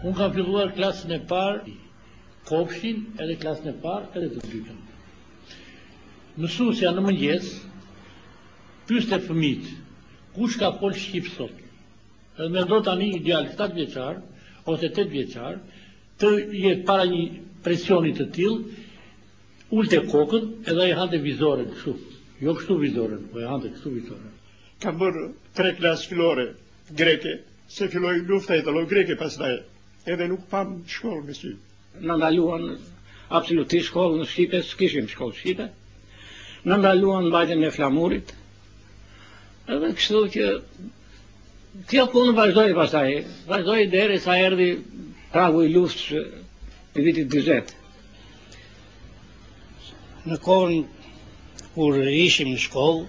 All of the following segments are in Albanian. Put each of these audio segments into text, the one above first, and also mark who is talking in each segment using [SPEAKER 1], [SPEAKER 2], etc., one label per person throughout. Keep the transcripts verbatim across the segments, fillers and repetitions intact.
[SPEAKER 1] Unë kam filluar klasën e parë, kopshin, edhe klasën e parë, edhe të dytën. Mësuesja në mëngjes, pyeste fëmijët, kush ka fol shqip sot? Edhe mendo tani ideal shtatë vjeçar ose tetë vjeçar, të jetë para një presioni të tillë, ulte kokën edhe e hante vizoren kështu. Jo kështu vizoren, po e hante kështu vizoren.
[SPEAKER 2] Kam bërë tre klasë fillore greke, se filloi lufta italo-greke pastaj, edhe nuk pam shkollë me sy.
[SPEAKER 3] Në ndaluan absolutisht shkollë në Shqipe, s'kishim shkollë Shqipe. Në ndaluan mbajtjen e flamurit. Edhe kështu që kjo punë vazhdoi pastaj, vazhdoi derisa erdhi pragu i luftës i vitit dyzet.
[SPEAKER 4] Në kohën kur ishim në shkollë,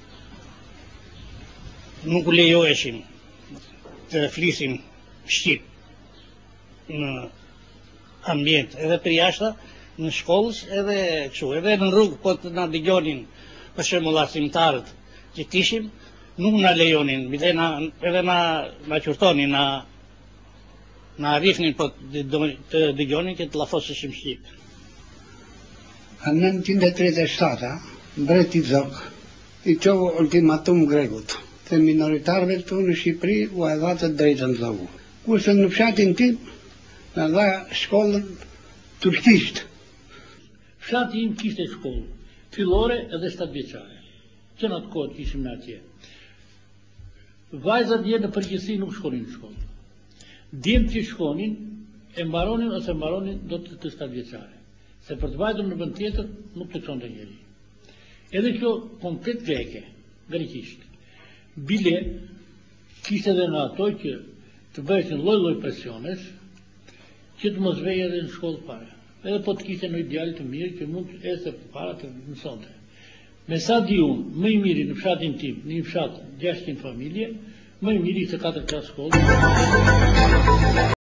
[SPEAKER 4] nuk u lejoheshim të flisim shqip në ambient, edhe për jashtë, në shkollës, edhe kështu, edhe në rrugë, po të na dëgjonin për shembull arsimtarët që kishim, nuk na lejonin, edhe na edhe na na qurtonin, na na rrifnin po të dëgjonin që të llafoseshim shqip.
[SPEAKER 5] Në nëntëqind e tridhjetë e shtatë, mbreti Zog i qovu ultimatum Grekut, të minoritarëve këtu në Shqipëri u e dha të drejtën Zogu. Kurse në fshatin tim, në dha shkollën turkisht.
[SPEAKER 1] Fshati im kishte shkollë, fillore edhe shtatë vjeçare, që në atë kohë kishim në atje. Vajzat dje në përgjithësi nuk shkonin në shkollë. Djemt që shkonin, e mbaronin ose mbaronin do të të shtatë vjeçare. Se për të vajtur në vend tjetër nuk të çonte njeri. Edhe kjo komplet greke, grekisht. Bile kishte edhe në ato që të bëheshin lloj-lloj presionesh që të mos vej edhe në shkollë fare. Edhe po të kishte në ideal të mirë që mund të ecë para të mësonte. Me sa di unë, më i miri në fshatin tim, në një fshat gjashtë qind familje, më i miri se katër klasë shkollë.